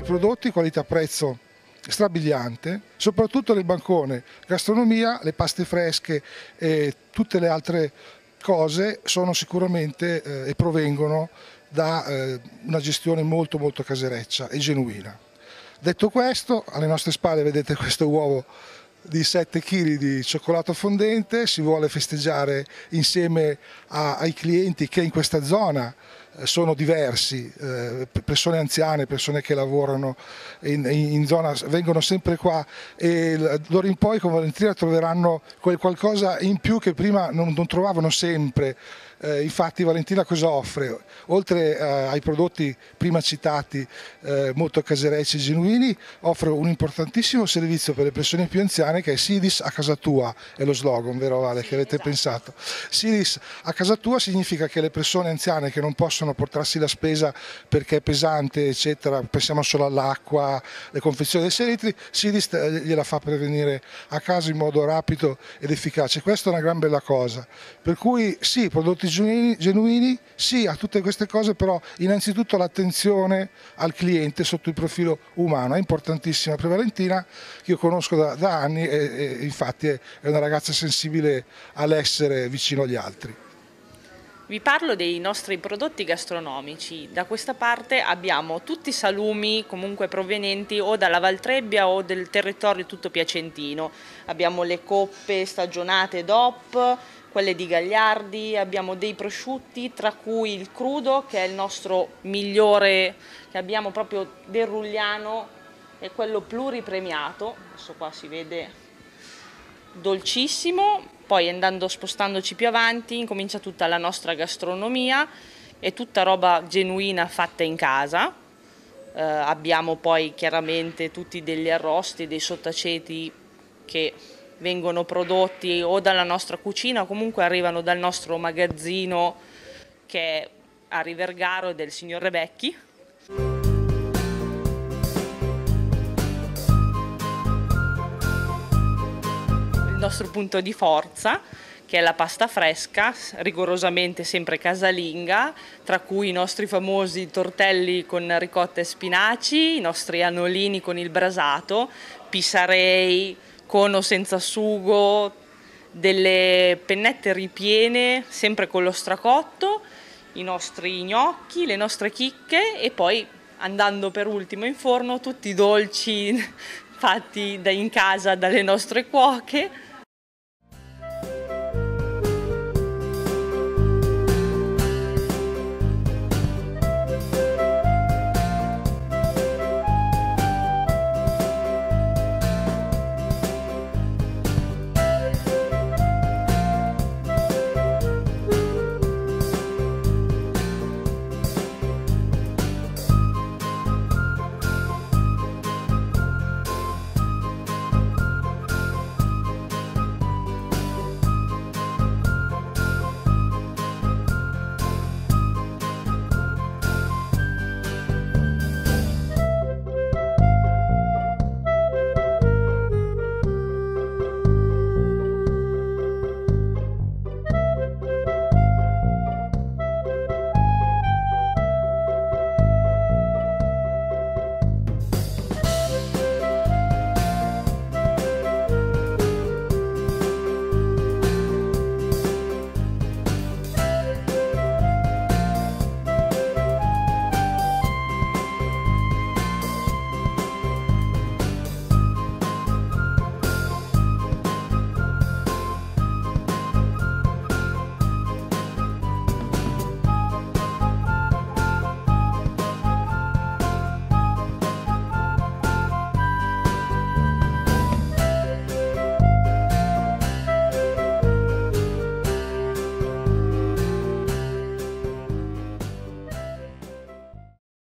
prodotti, qualità-prezzo strabiliante, soprattutto nel bancone gastronomia, le paste fresche e tutte le altre cose sono sicuramente e provengono da una gestione molto casereccia e genuina. Detto questo, alle nostre spalle vedete questo uovo di 7 kg di cioccolato fondente, si vuole festeggiare insieme ai clienti che in questa zona sono diversi, persone anziane, persone che lavorano in zona, vengono sempre qua e d'ora in poi con Valentina troveranno qualcosa in più che prima non trovavano sempre. Infatti Valentina cosa offre? Oltre ai prodotti prima citati molto caserecci e genuini, offre un importantissimo servizio per le persone più anziane che è Sidis a casa tua, è lo slogan, vero Vale, che avete pensato. Sidis a casa tua significa che le persone anziane che non possono portarsi la spesa perché è pesante eccetera, pensiamo solo all'acqua, le confezioni dei 6 litri, Sidis gliela fa per venire a casa in modo rapido ed efficace. Questa è una gran bella cosa, per cui sì, prodotti genuini, sì a tutte queste cose, però innanzitutto l'attenzione al cliente sotto il profilo umano è importantissima per Valentina, che io conosco da anni e infatti è una ragazza sensibile all'essere vicino agli altri. Vi parlo dei nostri prodotti gastronomici. Da questa parte abbiamo tutti i salumi comunque provenienti o dalla Valtrebbia o del territorio tutto piacentino. Abbiamo le coppe stagionate DOP, quelle di Gagliardi, abbiamo dei prosciutti tra cui il crudo che è il nostro migliore, che abbiamo proprio del Rugliano, è quello pluripremiato, adesso qua si vede dolcissimo. Poi spostandoci più avanti incomincia tutta la nostra gastronomia, è tutta roba genuina fatta in casa. Abbiamo poi chiaramente tutti degli arrosti, dei sottaceti che vengono prodotti o dalla nostra cucina o comunque arrivano dal nostro magazzino che è a Rivergaro del signor Rebecchi. Il nostro punto di forza, che è la pasta fresca, rigorosamente sempre casalinga, tra cui i nostri famosi tortelli con ricotta e spinaci, i nostri annolini con il brasato, pisarei con o senza sugo, delle pennette ripiene sempre con lo stracotto, i nostri gnocchi, le nostre chicche e poi andando per ultimo in forno tutti i dolci fatti in casa dalle nostre cuoche.